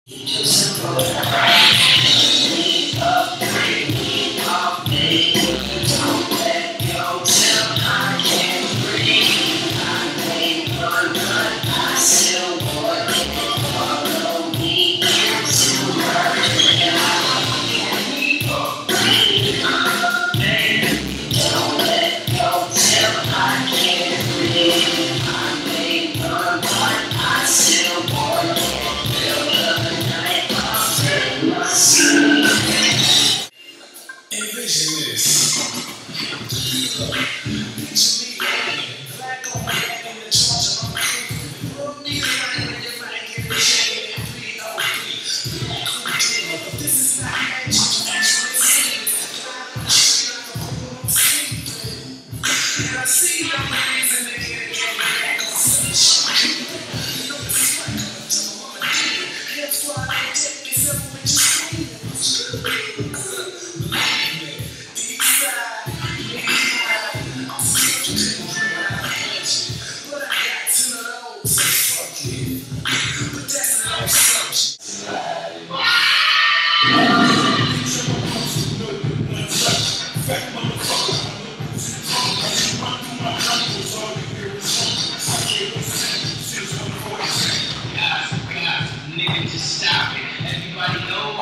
Envision this. Picture me black on black in the charge of my crew. Roll me around in your mind, give me shade and 303. Black cool, but this is not magic. And I see no reason to get back on sunshine. You know this is like a double on a deal. That's why I take this up with your screen. Nigga, just stop it. Everybody knows.